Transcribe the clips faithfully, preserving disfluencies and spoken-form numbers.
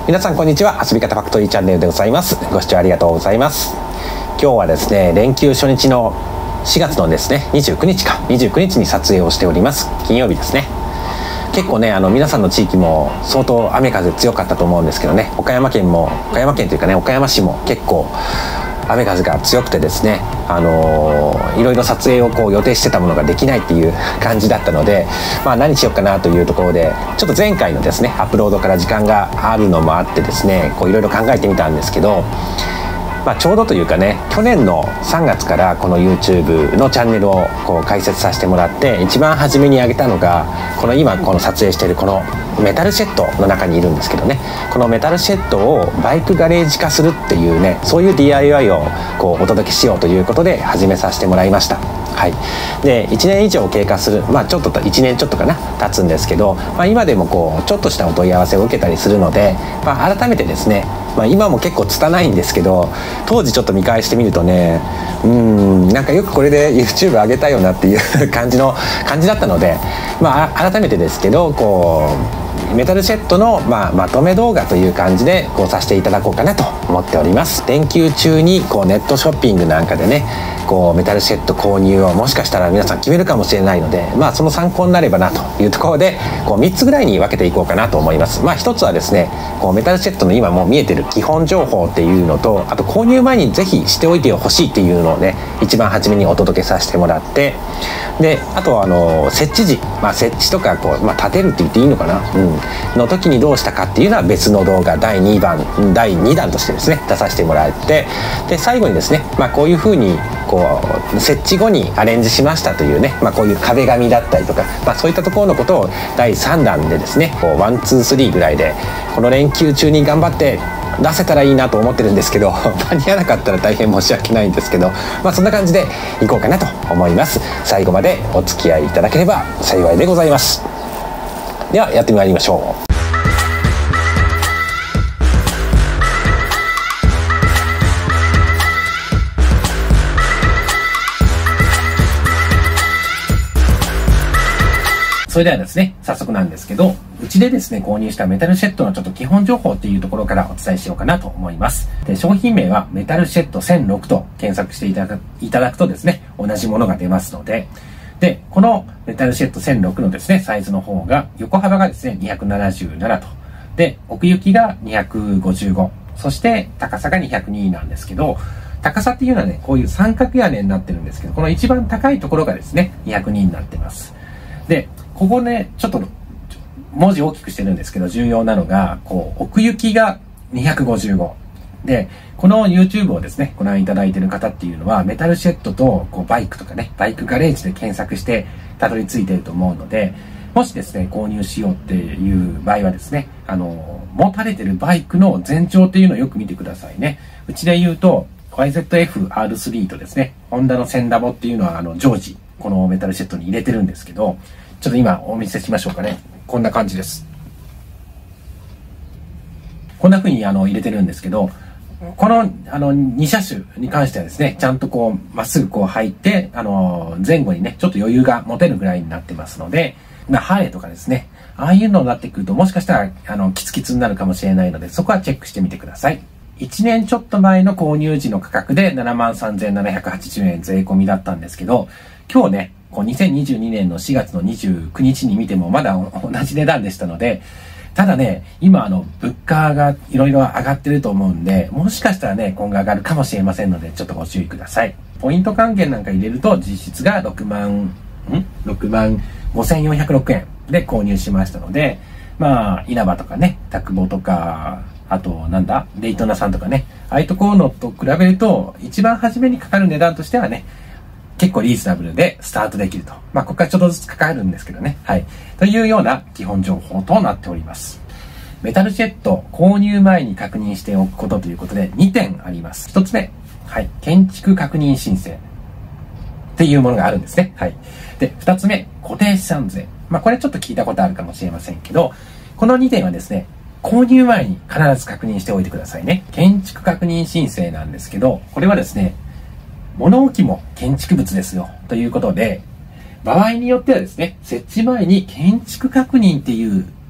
皆さんこんにちは。遊び方ファクトリーチャンネルでございます。ご視聴ありがとうございます。今日はですね、連休初日のしがつのですねにじゅうくにちかにじゅうくにちに撮影をしております。金曜日ですね。結構ね、あの皆さんの地域も相当雨風強かったと思うんですけどね、岡山県も岡山県というかね岡山市も結構雨風が強くてですね、あのー、いろいろ撮影をこう予定してたものができないっていう感じだったので、まあ、何しようかなというところでちょっと前回のですねアップロードから時間があるのもあってですね、こういろいろ考えてみたんですけど、まあ、ちょうどというかね、去年のさんがつからこの YouTube のチャンネルをこう開設させてもらって、一番初めに上げたのがこの今この撮影しているこのメタルシェッドの中にいるんですけどね、このメタルシェッドをバイクガレージ化するっていうね、そういう ディーアイワイ をこうお届けしようということで始めさせてもらいました。はい、でいちねん以上経過する、まあちょっといちねんちょっとかな経つんですけど、まあ、今でもこうちょっとしたお問い合わせを受けたりするので、まあ、改めてですね、まあ、今も結構拙いんですけど、当時ちょっと見返してみるとね、うーんなんかよくこれで YouTube 上げたよなっていう感じの感じだったので、まあ、改めてですけどこうメタルシェッドの、まあ、まとめ動画という感じでこうさせていただこうかなと思っております。連休中にこうネットショッピングなんかでね、こうメタルシェッド購入をもしかしたら皆さん決めるかもしれないので、まあその参考になればなというところでこうみっつぐらいに分けていこうかなと思います。まあひとつはですね、こうメタルシェッドの今もう見えてる基本情報っていうのと、あと購入前にぜひしておいてほしいっていうのをね一番初めにお届けさせてもらって、であとはあの設置時、まあ、設置とかこう、まあ、立てるって言っていいのかな、うん、の時にどうしたかっていうのは別の動画だいにばんだいにだんとしてですね出させてもらって、で最後にですね、まあ、こういうふうにこう設置後にアレンジしましたというね、まあ、こういう壁紙だったりとか、まあ、そういったところのことをだいさんだんでですね、こうワンツースリーぐらいでこの連休中に頑張って出せたらいいなと思ってるんですけど間に合わなかったら大変申し訳ないんですけど、まあ、そんな感じでいこうかなと思います。最後までお付き合いいただければ幸いでございます。ではやってまいりましょう。それではですね、早速なんですけど、うちでですね、購入したメタルシェッドのちょっと基本情報っていうところからお伝えしようかなと思います。で、商品名はメタルシェッドせんろくと検索していただく、いただくとですね、同じものが出ますので、で、このメタルシェッドせんろくのですね、サイズの方が、横幅がですね、にひゃくななじゅうななと、で、奥行きがにひゃくごじゅうご、そして高さがにひゃくになんですけど、高さっていうのはね、こういう三角屋根になってるんですけど、この一番高いところがですね、にひゃくにになってます。で、ここね、ちょっと文字大きくしてるんですけど、重要なのが、こう、奥行きがにひゃくごじゅうご。で、この YouTube をですね、ご覧いただいている方っていうのは、メタルシェッドとこうバイクとかね、バイクガレージで検索してたどり着いていると思うので、もしですね、購入しようっていう場合はですね、あの、持たれてるバイクの全長っていうのをよく見てくださいね。うちで言うと、ワイゼットエフアールスリー とですね、ホンダのセンダボっていうのは、あの、常時、このメタルシェッドに入れてるんですけど、ちょっと今お見せしましょうかね。こんな感じです。こんな風にあの入れてるんですけど、このあのに車種に関してはですね、ちゃんとこうまっすぐこう入って、あの前後にね、ちょっと余裕が持てるぐらいになってますので、まあ、ハーレーとかですね、ああいうのになってくるともしかしたらあのキツキツになるかもしれないので、そこはチェックしてみてください。いちねんちょっと前の購入時の価格で ななまんさんぜんななひゃくはちじゅうえん税込みだったんですけど、今日ね、こうにせんにじゅうにねんのしがつのにじゅうくにちに見てもまだ同じ値段でしたので、ただね、今あの物価がいろいろ上がってると思うんで、もしかしたらね、今後上がるかもしれませんので、ちょっとご注意ください。ポイント還元なんか入れると実質がろくまん、ん ?ろくまんごせんよんひゃくろくえんで購入しましたので、まあ、稲葉とかね、タクボとか、あとなんだ、デイトナさんとかね、ああいうところのと比べると、一番初めにかかる値段としてはね、結構リーズナブルでスタートできると。まあ、ここからちょっとずつかかるんですけどね。はい。というような基本情報となっております。メタルシェッド購入前に確認しておくことということでにてんあります。ひとつめ。はい。建築確認申請。っていうものがあるんですね。はい。で、ふたつめ。固定資産税。まあ、これちょっと聞いたことあるかもしれませんけど、このにてんはですね、購入前に必ず確認しておいてくださいね。建築確認申請なんですけど、これはですね、物置も建築物ですよ。ということで、場合によってはですね、設置前に建築確認っていう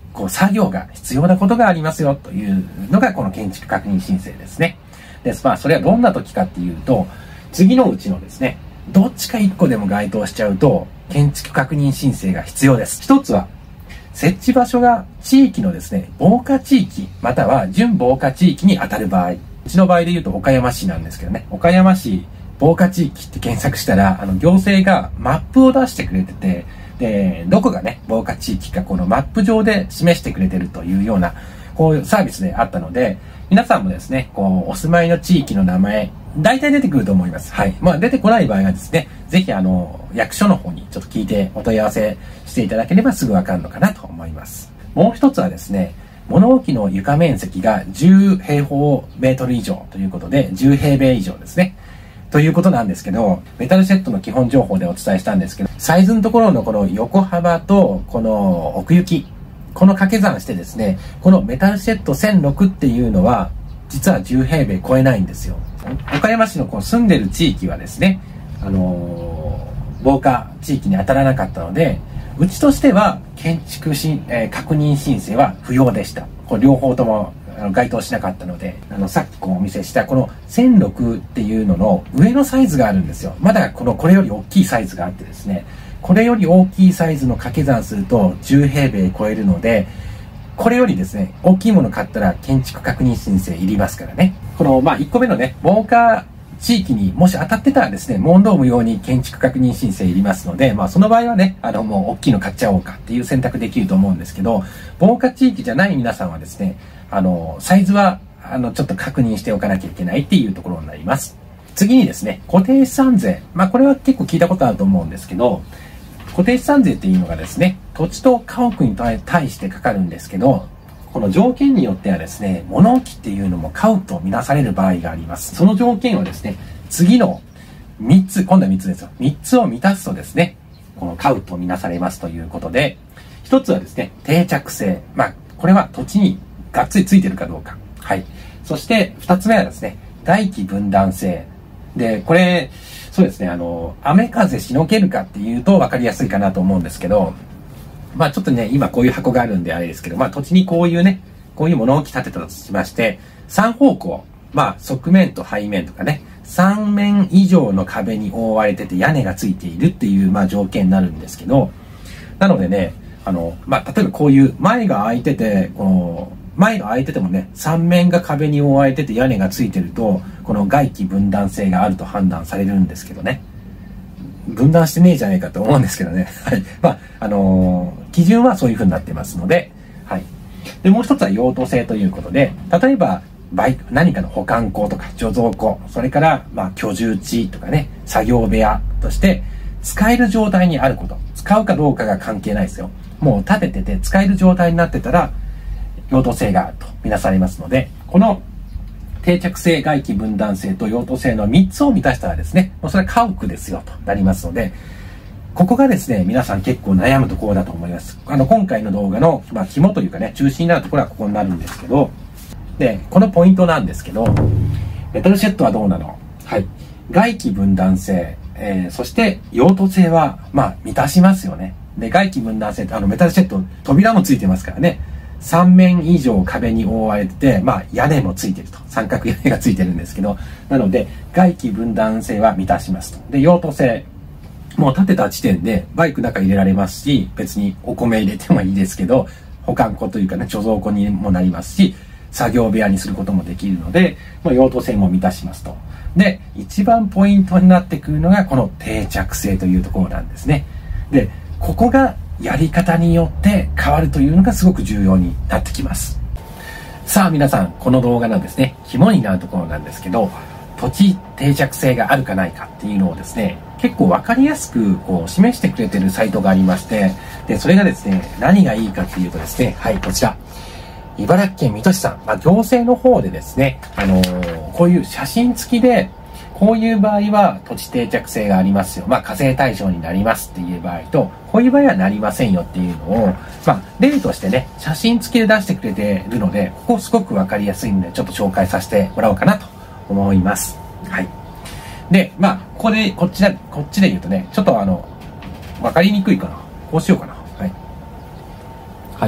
こう作業が必要なことがありますよというのがこの建築確認申請ですね。で、まあそれはどんな時かっていうと、次のうちのですね、どっちかいっこでも該当しちゃうと建築確認申請が必要です。一つは設置場所が地域のですね、防火地域または準防火地域に当たる場合、うちの場合で言うと岡山市なんですけどね、岡山市防火地域って検索したら、あの行政がマップを出してくれてて、で、どこがね、防火地域かこのマップ上で示してくれてるというような、こういうサービスであったので、皆さんもですね、こう、お住まいの地域の名前、大体出てくると思います。はい。まあ、出てこない場合はですね、ぜひあの、役所の方にちょっと聞いてお問い合わせしていただければすぐわかるのかなと思います。もう一つはですね、物置の床面積がじゅうへいほうメートル以上ということで、じゅうへいべい以上ですね。ということなんですけど、メタルシェットの基本情報でお伝えしたんですけど、サイズのところのこの横幅とこの奥行き、この掛け算してですね、このメタルシェットせんろくっていうのは、実はじゅうへいべい超えないんですよ。岡山市のこの住んでる地域はですね、あのー、防火地域に当たらなかったので、うちとしては建築し、えー、確認申請は不要でした。これ両方ともあの該当しなかったので、あのさっきこうお見せしたこのせんろくっていうのの上のサイズがあるんですよ。まだこのこれより大きいサイズがあってですね、これより大きいサイズの掛け算するとじゅうへいべい超えるので、これよりですね、大きいもの買ったら建築確認申請いりますからね。このまあいっこめのね、防火地域にもし当たってたらですね、問答無用に建築確認申請いりますので、まあその場合はね、あのもう大きいの買っちゃおうかっていう選択できると思うんですけど、防火地域じゃない皆さんはですね、あの、サイズは、あの、ちょっと確認しておかなきゃいけないっていうところになります。次にですね、固定資産税。まあこれは結構聞いたことあると思うんですけど、固定資産税っていうのがですね、土地と家屋に対してかかるんですけど、この条件によってはですね、物置っていうのも家屋とみなされる場合があります。その条件はですね、次のみっつ、今度はみっつですよ。みっつを満たすとですね、この家屋とみなされますということで、ひとつはですね、定着性。まあ、これは土地にがっつりついてるかどうか。はい。そしてふたつめはですね、外気分断性。で、これ、そうですね、あの、雨風しのげるかっていうと分かりやすいかなと思うんですけど、まあちょっとね、今こういう箱があるんであれですけど、まあ土地にこういうね、こういう物置立てたとしまして、さん方向、まあ側面と背面とかね、さんめん以上の壁に覆われてて屋根がついているっていう、まあ条件になるんですけど、なのでね、あの、まあ例えばこういう前が開いてて、この、前が開いててもね、さんめんが壁に覆われてて屋根がついてると、この外気分断性があると判断されるんですけどね。分断してねえじゃねえかと思うんですけどね。はい。まあ、あのー、基準はそういう風になってますので、はい。で、もう一つは用途性ということで、例えば、バイク、何かの保管庫とか貯蔵庫、それから、まあ、居住地とかね、作業部屋として、使える状態にあること。使うかどうかが関係ないですよ。もう建ててて使える状態になってたら、用途性があるとみなされますので、この定着性、外気分断性と用途性のみっつを満たしたらですね、もうそれは家屋ですよとなりますので、ここがですね、皆さん結構悩むところだと思います。あの、今回の動画の、まあ、肝というかね、中心になるところはここになるんですけど、で、このポイントなんですけど、メタルシェットはどうなの？はい。外気分断性、えー、そして用途性は、まあ、満たしますよね。で、外気分断性って、あの、メタルシェット、扉もついてますからね。さんめん以上壁に覆われてて、まあ屋根もついてると。三角屋根がついてるんですけど、なので外気分断性は満たしますと。で、用途性。もう建てた地点でバイク中入れられますし、別にお米入れてもいいですけど、保管庫というかね、貯蔵庫にもなりますし、作業部屋にすることもできるので、まあ、用途性も満たしますと。で、一番ポイントになってくるのがこの定着性というところなんですね。で、ここがやり方によって変わるというのがすごく重要になってきます。さあ皆さん、この動画のですね、肝になるところなんですけど、土地定着性があるかないかっていうのをですね、結構わかりやすくこう示してくれてるサイトがありまして、で、それがですね、何がいいかっていうとですね、はい、こちら。茨城県水戸市さん、まあ、行政の方でですね、あのー、こういう写真付きで、こういう場合は土地定着性がありますよ。まあ、課税対象になりますっていう場合と、こういう場合はなりませんよっていうのを、まあ、例としてね、写真付きで出してくれているので、ここすごくわかりやすいんで、ちょっと紹介させてもらおうかなと思います。はい。で、まあ、ここで、こっちだ、こっちで言うとね、ちょっとあの、わかりにくいかな。こうしようかな。はい。はい。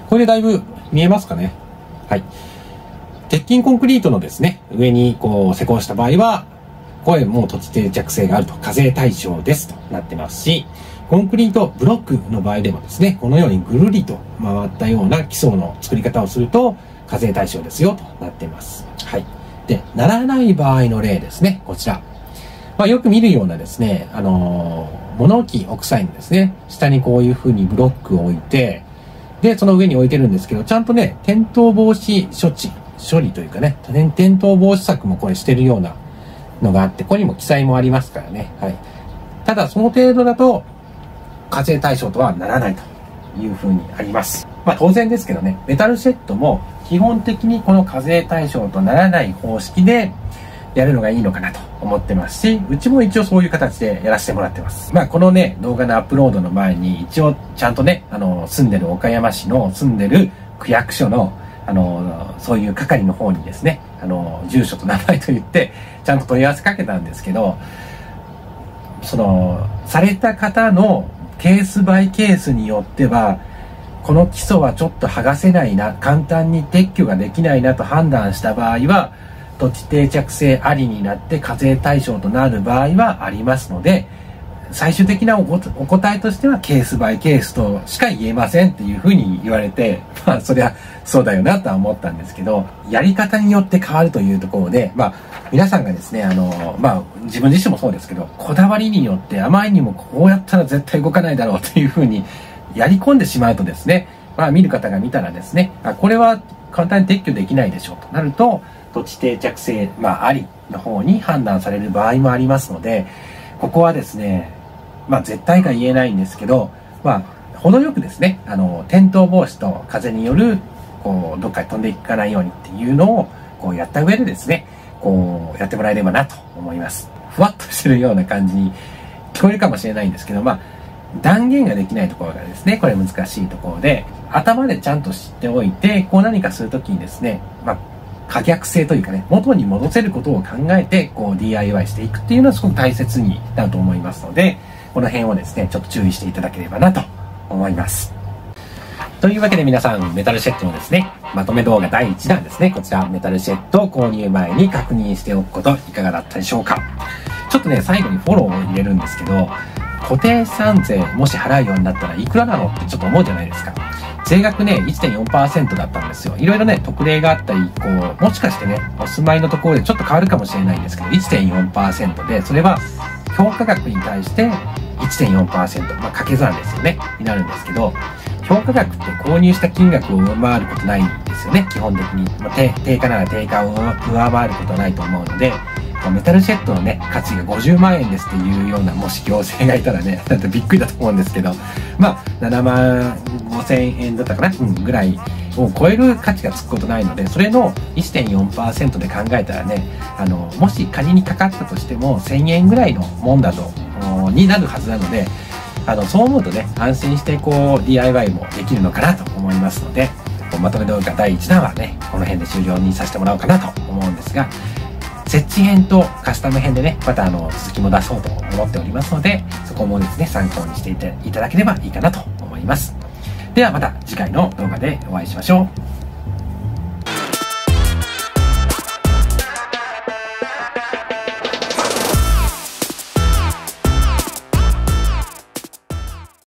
これでだいぶ見えますかね。はい。鉄筋コンクリートのですね、上にこう施工した場合は、これもう土地定着性があると、課税対象ですとなってますし、コンクリートブロックの場合でもですね、このようにぐるりと回ったような基礎の作り方をすると、課税対象ですよとなっています。はい。で、ならない場合の例ですね、こちら。まあ、よく見るようなですね、あのー、物置オクサインですね、下にこういう風にブロックを置いて、で、その上に置いてるんですけど、ちゃんとね、転倒防止処置、処理というかね、転倒防止策もこれしてるようなのがあって、ここにも記載もありますからね。はい。ただ、その程度だと、課税対象とはならないというふうにあります。まあ当然ですけどね、メタルシェットも基本的にこの課税対象とならない方式でやるのがいいのかなと思ってますし、うちも一応そういう形でやらせてもらってます。まあこのね、動画のアップロードの前に一応ちゃんとね、あの、住んでる岡山市の住んでる区役所のあの、そういう係の方にですね、あの、住所と名前と言って、ちゃんと問い合わせかけたんですけど、その、された方のケースバイケースによっては、この基礎はちょっと剥がせないな、簡単に撤去ができないなと判断した場合は、土地定着性ありになって課税対象となる場合はありますので、最終的なお答えとしてはケースバイケースとしか言えませんっていうふうに言われて、まあそりゃそうだよなとは思ったんですけど、やり方によって変わるというところで、まあ皆さんがですね、あの、まあ自分自身もそうですけど、こだわりによってあまりにもこうやったら絶対動かないだろうというふうにやり込んでしまうとですね、まあ見る方が見たらですね、あ、これは簡単に撤去できないでしょうとなると、土地定着性、まあありの方に判断される場合もありますので、ここはですね、まあ絶対か言えないんですけど、まあ程よくですね、あの、転倒防止と風による、こう、どっかに飛んでいかないようにっていうのを、こうやった上でですね、こう、やってもらえればなと思います。ふわっとしてるような感じに聞こえるかもしれないんですけど、まあ、断言ができないところがですね、これ難しいところで、頭でちゃんと知っておいて、こう何かするときにですね、まあ、可逆性というかね、元に戻せることを考えて、こう ディーアイワイ していくっていうのはすごく大切になると思いますので、この辺をですね、ちょっと注意していただければなと思います。というわけで皆さん、メタルシェットのですね、まとめ動画だいいちだんですね、こちらメタルシェットを購入前に確認しておくこといかがだったでしょうか。ちょっとね、最後にフォローを入れるんですけど、固定資産税もし払うようになったらいくらなのってちょっと思うじゃないですか。税額ね、いってんよんパーセント だったんですよ。いろいろね、特例があったり、こう、もしかしてね、お住まいのところでちょっと変わるかもしれないんですけど、いってんよんパーセント で、それは評価額に対して いってんよんパーセント、まあ掛け算ですよね、になるんですけど、評価額って購入した金額を上回ることないんですよね、基本的に。まあ、定定価なら定価を上回ることはないと思うので、メタルシェットのね、価値がごじゅうまんえんですっていうような、もし行政がいたらね、だってびっくりだと思うんですけど、まあ、ななまんごせんえんだったかな、うん、ぐらいを超える価値がつくことないので、それの いってんよんパーセント で考えたらね、あの、もし仮にかかったとしても、せんえんぐらいのもんだと、になるはずなので、あの、そう思うとね、安心してこう、ディーアイワイ もできるのかなと思いますので、まとめ動画だいいちだんはね、この辺で終了にさせてもらおうかなと思うんですが、設置編とカスタム編でね、またあの、続きも出そうと思っておりますので、そこもですね、参考にしていただければいいかなと思います。ではまた次回の動画でお会いしましょう。